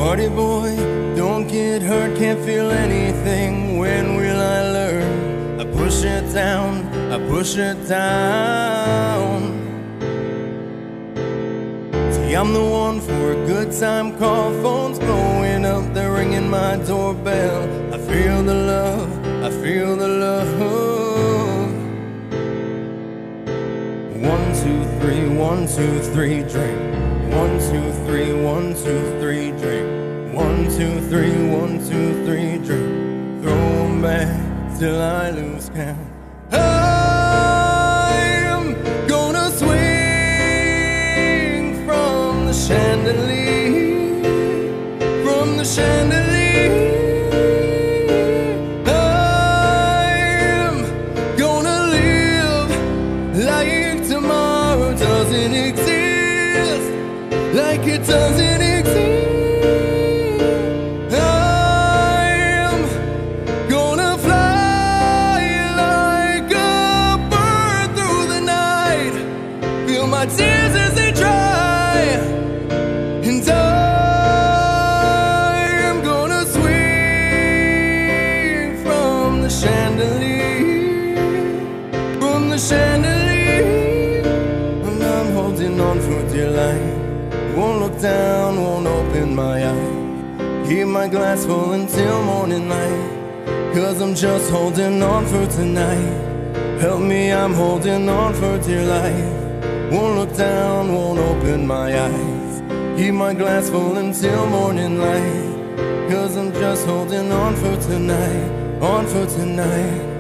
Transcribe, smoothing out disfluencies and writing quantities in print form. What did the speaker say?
Party boy, don't get hurt, can't feel anything. When will I learn? I push it down, I push it down. See, I'm the one for a good time call. Phone's blowing up, they're ringing my doorbell. I feel the love, I feel the love. 1, 2, 3, 1, 2, 3, drink. 1, 2, 3, 1, 2, 3, drink. 1, 2, 3, 1, 2, 3, drink. Throw 'em back till I lose count. I'm gonna swing from the chandelier, from the chandelier. I'm gonna live like tomorrow doesn't exist, like it doesn't exist. I'm gonna fly like a bird through the night, feel my tears as they dry, and I'm gonna swing from the chandelier, from the chandelier. And I'm holding on for dear life, won't look down, won't open my eyes. Keep my glass full until morning light, 'cause I'm just holding on for tonight. Help me, I'm holding on for dear life. Won't look down, won't open my eyes. Keep my glass full until morning light, 'cause I'm just holding on for tonight, on for tonight.